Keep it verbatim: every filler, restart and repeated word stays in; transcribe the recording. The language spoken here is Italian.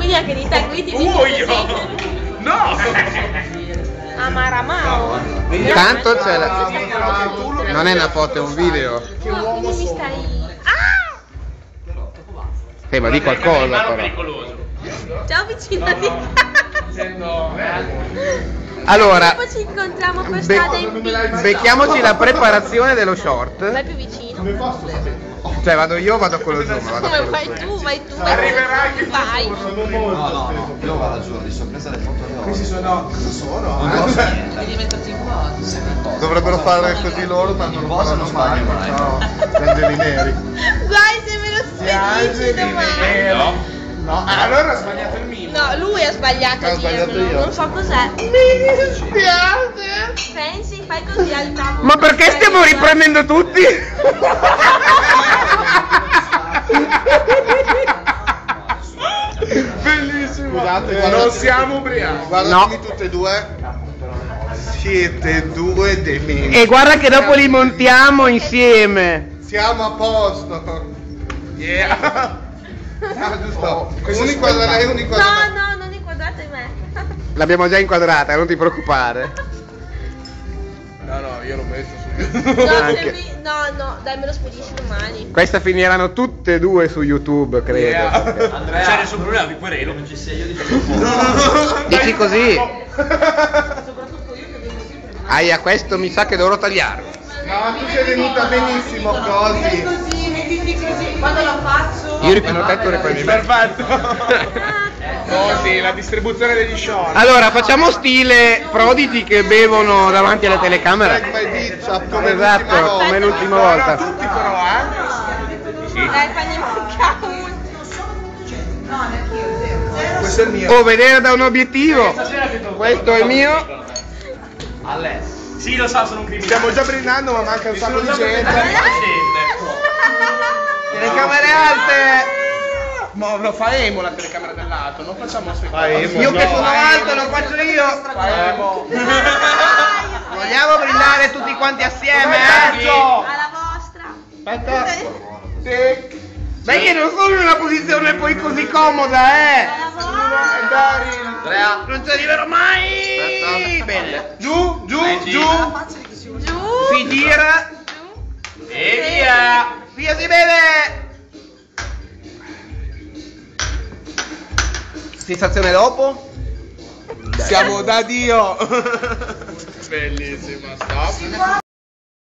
Quindi anche di te, quindi ti Muoio! No! Amaramao. Intanto c'è la... Non è una foto, è un video. No, quindi mi stai... Ah! Eh, ma di qualcosa però. Pericoloso. Ciao vicino di Allora, dopo ci incontriamo per be- strada in pizza. becchiamoci la preparazione dello short. Vai più vicino. Cioè vado io o vado con lo zoom? Vado Come con lo vai zoom. tu, vai tu. Arriverai. Vai. No, no, no, io vado giù, di sorpresa le foto le ho. Questi sono... cosa sono? Non posso niente. Devi metterti in posa. Se mi poso. Dovrebbero fare così loro, ma non In lo posa non faranno sbaglio mai. mai. No, angeli neri. Dai, se me lo spedisci domani. No. No, Allora ha sbagliato il mimo. No, lui ha sbagliato Ho a sbagliato dirmelo. io. Non so cos'è. Mi dispiace. Pensi, fai così al tavolo. Ma perché stiamo riprendendo tutti? Bellissimo. Scusate, non guardate- siamo ubriachi. Guardatemi tutte e due. Siete due dementi. E guarda che dopo li montiamo insieme. Siamo a posto. Yeah. Ah, giusto. Questo Un è inquadra lei, un inquadra me. No, no, non inquadrate me. L'abbiamo già inquadrata, non ti preoccupare. No, no, io l'ho messo subito. No, se Anche. mi... no, no, dai, me lo spedisci domani. Questa finiranno tutte e due su YouTube, credo. Yeah. perché- Andrea, C'è nessun problema, vi querelo. non ci sei io di foto. Dici così? Aia, questo mi sa che dovrò tagliarlo. No, tu sei venuta benissimo, così. Così, mettiti così. Quando la faccio... Io riprendo te, tu riprendi me. Perfetto. Così, la distribuzione degli short. Allora, facciamo stile proditi che bevono davanti alla telecamera. Take my beach up come Esatto, l'ultima volta. come l'ultima No, volta. tutti però, eh? Dai, fagli mancare uno. Questo è il mio. Oh, vedere da un obiettivo. Questo è il mio. Alessio. Sì, lo so, sono un criminale. Stiamo già brindando, ma manca un sacco di gente. Telecamere alte. Ma lo faremo la telecamera dell'alto, non facciamo aspettare. Faremo. Io che No. sono alto lo faccio io. Faremo. Vogliamo brindare tutti quanti assieme, eh? Alla vostra. Aspetta. Sì. Beh, io non sono in una posizione poi così comoda, eh. Alla vostra. Andrea. Non ci arriverò mai. Bene. Giù, giù, Vai, giù. Giù. Si gira. E via. Via, si vede. Sensazione dopo? Siamo da Dio. Bellissima, stop.